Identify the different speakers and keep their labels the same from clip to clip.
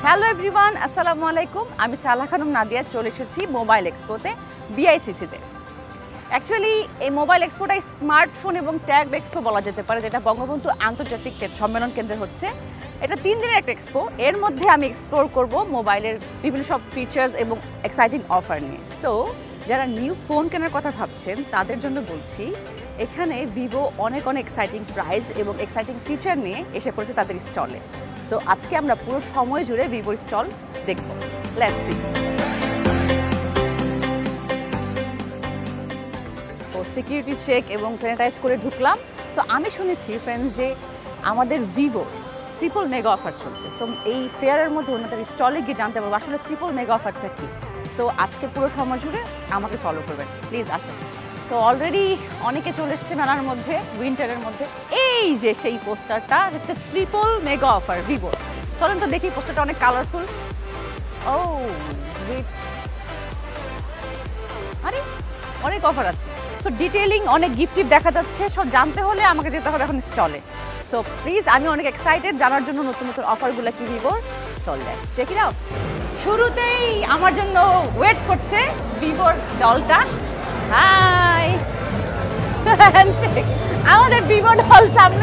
Speaker 1: Hello everyone, আসসালামু আলাইকুম। আমি সালাহ খানম নাদিয়া চলে এসেছি মোবাইল এক্সপোতে, বিআইসিসিতে। অ্যাকচুয়ালি এই মোবাইল এক্সপোটাই স্মার্টফোন এবং ট্যাগ এক্সপো বলা যেতে পারে, যেটা বঙ্গবন্ধু আন্তর্জাতিক সম্মেলন কেন্দ্রে হচ্ছে। এটা 3 দিনের একটা এক্সপো। এর মধ্যে আমি এক্সপ্লোর করব মোবাইলের বিভিন্ন সব ফিচার্স এবং এক্সাইটিং অফার নিয়ে। সো যারা নিউ ফোন কেনার কথা ভাবছেন তাদের জন্য বলছি, এখানে ভিভো অনেক এক্সাইটিং প্রাইস এবং এক্সাইটিং ফিচার নিয়ে এসে পড়েছে তাদের স্টলে। সো আজকে আমরা পুরো সময় জুড়ে ভিভোর স্টল দেখব। Let's see. তো সিকিউরিটি চেক এবং স্যানিটাইজ করে ঢুকলাম। সো আমি শুনেছি ফ্রেন্ডস যে আমাদের ভিভো ট্রিপল মেগা অফার চলছে। সো এই ফেয়ারের মধ্যে ওনাদের স্টলে গিয়ে জানতে পারবো আসলে ট্রিপল মেগা অফারটা কী। সো আজকে পুরো সময় জুড়ে আমাকে ফলো করবেন প্লিজ, আসেন। সো অলরেডি অনেকে চলে এসছে মেলার মধ্যে, উইন্টারের মধ্যে। এই যে সেই পোস্টারটা, একটা ট্রিপল মেগা অফার ভিভো। চলেন তো দেখি, পোস্টারটা অনেক কালারফুল। ও আরে অনেক অফার আছে। সো ডিটেইলিং অনেক গিফট দেখা যাচ্ছে। সব জানতে হলে আমাকে যেতে হবে এখন স্টলে। সো প্লিজ, আমি অনেক এক্সাইটেড জানার জন্য নতুন অফারগুলো কি ভিভোর। So let's check it out. শুরুতেই আমার জন্য ওয়েট করছে ভিভোর ডলটা। হাই, আমাদের ভিভো ডল সামনে।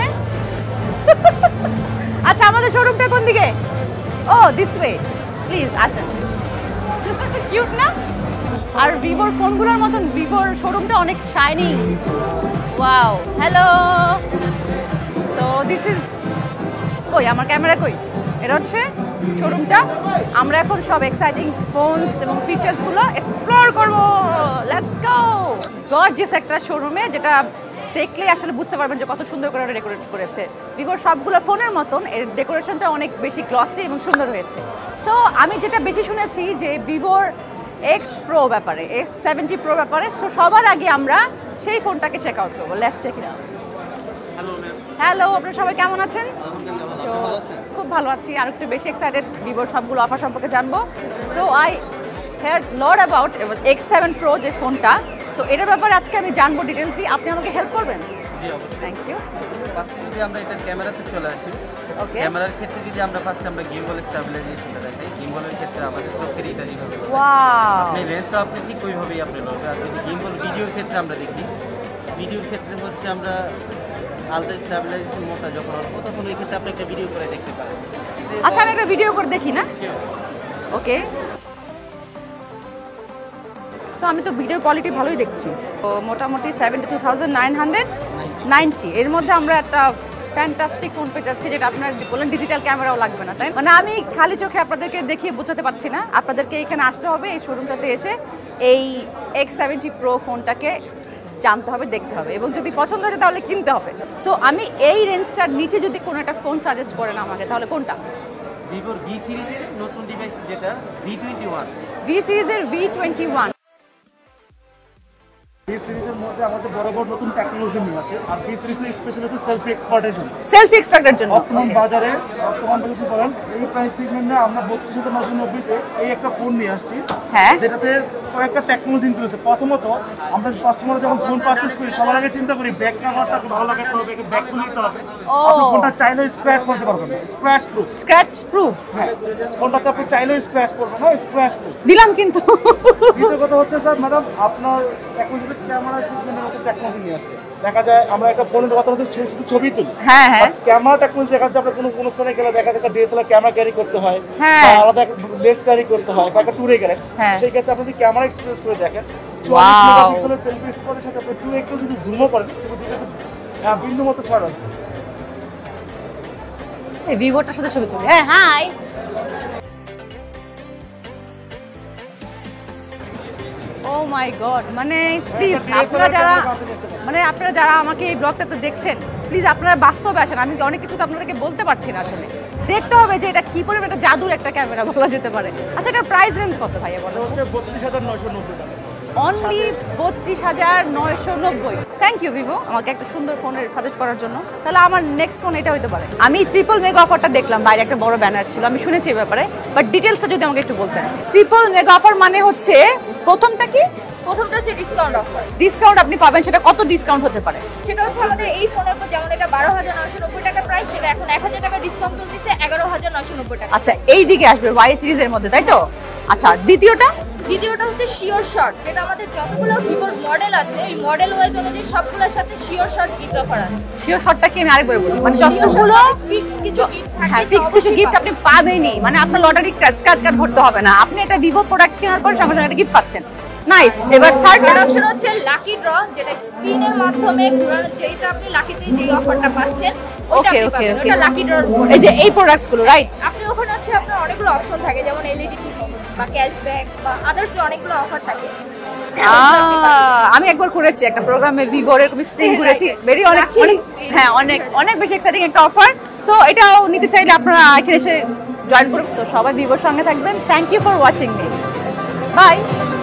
Speaker 1: আচ্ছা, আমাদের শোরুমটা কোন দিকে? ও দিস ওয়ে, প্লিজ আসেন। কিউট না? আর ভিভোর ফোনগুলোর মতন ভিভোর শোরুমটা অনেক shining. Wow, hello. So this is, কই আমার ক্যামেরা কই? এটা হচ্ছে শোরুমটা। আমরা এখন সব এক্সাইটিং ফোনস এবং ফিচার্সগুলো এক্সপ্লোর করবো। Let's go. গর্জিয়াস একটা শোরুমে, যেটা দেখলে আসলে বুঝতে পারবেন যে কত সুন্দর করে ডেকোরেট করেছে। ভিভোর সবগুলো ফোনের মতন এর ডেকোরেশনটা অনেক বেশি গ্লসি এবং সুন্দর হয়েছে। সো আমি যেটা বেশি শুনেছি যে ভিভোর এক্স প্রো ব্যাপারে, X70 প্রো ব্যাপারে। সো সবার আগে আমরা সেই ফোনটাকে চেক আউট করবো। Let's check it out. Hello, আপনারা সবাই কেমন আছেন? খুব ভালো আছি, আর একটু বেশি এক্সাইটেড ভিভোর সবগুলো অফার সম্পর্কে জানবো। So I hear lot about X7 pro যে ফোনটা, তো এটার ব্যাপারে আজকে আমি জানবো ডিটেলসই। আপনি আমাকে হেল্প করবেন?
Speaker 2: জি অবশ্যই।
Speaker 1: Thank you.
Speaker 2: ফার্স্টে যদি আমরা এটার ক্যামেরাতে চলে আসি,
Speaker 1: ওকে।
Speaker 2: ক্যামেরার ক্ষেত্রে যদি আমরা ফার্স্টে গিম্বল স্টেবিলাইজেশনটা দেখাই, গিম্বলের ক্ষেত্রে আমাদের চোখের এটা যেভাবে
Speaker 1: ওয়াও,
Speaker 2: আপনি লেন্সটা আপনি ঠিক ওইভাবেই আপনি লড়বে। আর যদি গিম্বল ভিডিওর ক্ষেত্রে আমরা দেখি, ভিডিওর ক্ষেত্রে হচ্ছে আমরা আলট্রা স্টেবিলাইজেশন মোডটা যখন আসবো তখন ওই ক্ষেত্রে আপনি একটা ভিডিও করে দেখতে পারেন।
Speaker 1: আচ্ছা আমি একটা ভিডিও করে দেখি না? ওকে। সো আমি তো ভিডিও কোয়ালিটি ভালোই দেখছি। তো মোটামুটি 72,990। এর মধ্যে আমরা একটা ফ্যান্টাস্টিক ফোন পেয়ে যাচ্ছি, যেটা আপনার বলেন ডিজিটাল ক্যামেরাও লাগবে না, তাই মানে আমি খালি চোখে আপনাদেরকে দেখিয়ে বোঝাতে পারছি না। আপনাদেরকে এখানে আসতে হবে, এই শোরুমটাতে এসে এই X70 প্রো ফোনটাকে জানতে হবে, দেখতে হবে, এবং যদি পছন্দ হয় তাহলে কিনতে হবে। সো আমি এই রেঞ্জটার নিচে যদি কোনো একটা ফোন সাজেস্ট করেন আমাকে, তাহলে কোনটা?
Speaker 2: ভিভোর ভি সিরিজের নতুন ডিভাইস যেটা V21।
Speaker 1: ভি সিরিজের V21।
Speaker 3: এই সিরিজের মধ্যে আমাদের বড় নতুন টেকনোলজি নিয়ে আসে। আর এই সিরিজের স্পেশাল হচ্ছে সেলফি এক্সপার্টের জন্য।
Speaker 1: সেলফি এক্সট্রাক্টের জন্য
Speaker 3: বর্তমান বাজারে যদি বলেন এই প্রাইস সেগমেন্টে আমরা 32,990-তে এই একটা ফোন নিয়ে আসছি।
Speaker 1: হ্যাঁ,
Speaker 3: যেটাতে কয়েকটা টেকনোলজি ইনক্লুড আছে। প্রথমত আমরা কাস্টমার যখন ফোন পারচেজ করি সবার আগে চিন্তা করি ব্যাক কভারটাকে ভালো লাগাতে হবে, ব্যাক খুলে নিতে হবে। আপনি ফোনটা চাইলেও স্ক্র্যাচ করতে পারবেন না, স্ক্র্যাচ প্রুফ।
Speaker 1: Scratch proof.
Speaker 3: হ্যাঁ, ফোনটাকে আপনি চাইলেও স্ক্র্যাচ করবেন না, স্ক্র্যাচ প্রুফ
Speaker 1: দিলাম। কিন্তু
Speaker 3: দ্বিতীয় কথা হচ্ছে স্যার ম্যাডাম, আপনার এখন যদি ক্যামেরা সিস্টেমের মতো টেকনোলজি নিয়ে আসছে, দেখা যায় আমরা একটা ফোনের কথা হচ্ছে ছবি তুলি।
Speaker 1: হ্যাঁ হ্যাঁ,
Speaker 3: ক্যামেরা টেকনোলজি দেখা যাচ্ছে আপনার কোনো অনুষ্ঠানে গেলে দেখা যায় ডিএসএলআর ক্যামেরা ক্যারি করতে হয়,
Speaker 1: হ্যাঁ,
Speaker 3: আলাদা লেন্স ক্যারি করতে হয়, বা একটা ট্যুরে গেলে সেই ক্ষেত্রে আপনি যদি ক্যামেরা এক্সপিরিয়েন্স করে দেখেন, 44 মেগাপিক্সেলের সেলফি এক্সপোর্টের সাথে আপনি 2x যদি জুমও করেন বিন্দু মতো ছড়ান।
Speaker 1: এই ভিভোটার সাথে ছবি তুলি। হ্যাঁ, হাই। ও মাই গড, মানে প্লিজ আপনারা যারা আমাকে এই ব্লগটাতে দেখছেন, প্লিজ আপনারা বাস্তবে আসেন। আমি অনেক কিছু তো আপনাদেরকে বলতে পারছি না, আসলে দেখতে হবে যে এটা কি পরিমাণ একটা জাদুর একটা ক্যামেরা বলা যেতে পারে। আচ্ছা, এটার প্রাইস রেঞ্জ কত ভাইয়া বলো?
Speaker 3: হচ্ছে 32,990 টাকা।
Speaker 1: অনলি 32,990। থ্যাংক ইউ ভিভো আমাকে একটা সুন্দর ফোনের সাজেস্ট করার জন্য। তাহলে আমার নেক্সট ফোন এটা হতে পারে। আমি ট্রিপল মেগা অফারটা দেখলাম, বাইরে একটা বড় ব্যানার ছিল, আমি শুনেছি এই ব্যাপারে, বাট ডিটেলসটা যদি আমাকে একটু বলতেন। ট্রিপল মেগা অফার মানে হচ্ছে প্রথমটা কি?
Speaker 4: প্রথমটা হচ্ছে ডিসকাউন্ট অফার।
Speaker 1: ডিসকাউন্ট আপনি পাবেন, সেটা কত ডিসকাউন্ট হতে পারে?
Speaker 4: সেটা হচ্ছে আমাদের এই ফোনের উপর, যেমন এটা 12,990 টাকা প্রাইস, প্রাইস সেটা এখন 1000 টাকা ডিসকাউন্ট চলতেছে 11990 টাকা।
Speaker 1: আচ্ছা এই দিকে আসবে ওয়াই সিরিজের মধ্যে, তাই তো? আচ্ছা দ্বিতীয়টা?
Speaker 4: দ্বিতীয়টা হচ্ছে শিওর শর্ট, যেটা আমাদের যতগুলো ভিভোর মডেল আছে এই মডেল ওয়াইজ অনুযায়ী সবগুলোর সাথে শিওর শর্ট গিফট অফার আছে।
Speaker 1: শিওর শর্টটা কি আমি আরেকবার বলি, মানে যতগুলো
Speaker 4: ফিক্স কিছু গিফট থাকে,
Speaker 1: হ্যাঁ ফিক্স কিছু গিফট আপনি পাবেনই, মানে আপনার লটারি স্ক্র্যাচ কার্ড ভরতে হবে না, আপনি একটা ভিভো প্রোডাক্ট কেনার পর সঙ্গে সঙ্গে একটা গিফট পাচ্ছেন। নাইস। এবার থার্ড
Speaker 4: অপশন হচ্ছে লাকি ড্র, যেটা স্ক্রিনের মাধ্যমে ঘোরানো, যেটা আপনি লাকিতে যে অফারটা পাচ্ছেন ওটা
Speaker 1: ওকে
Speaker 4: আপনি
Speaker 1: ওকে
Speaker 4: পাবেন।
Speaker 1: ওকে,
Speaker 4: ওটা লাকি ড্র।
Speaker 1: এই যে এই প্রোডাক্টস গুলো, রাইট?
Speaker 4: আপনি ওখানে হচ্ছে আপনার অনেকগুলো অপশন থাকে, যেমন এলইডি টিভি বা ক্যাশব্যাক বা আদার্স অনেকগুলো অফার থাকে।
Speaker 1: আমি একবার করেছি একটা প্রোগ্রামে ভিভোর এরকম স্প্রিং করেছি, ভেরি অনেক অনেক হ্যাঁ অনেক অনেক বেশি এক্সাইটিং একটা অফার। সো এটাও নিতে চাইলে আপনারা এখানে এসে জয়েন করুন। সো সবাই ভিভোর সঙ্গে থাকবেন। Thank you for watching me, by.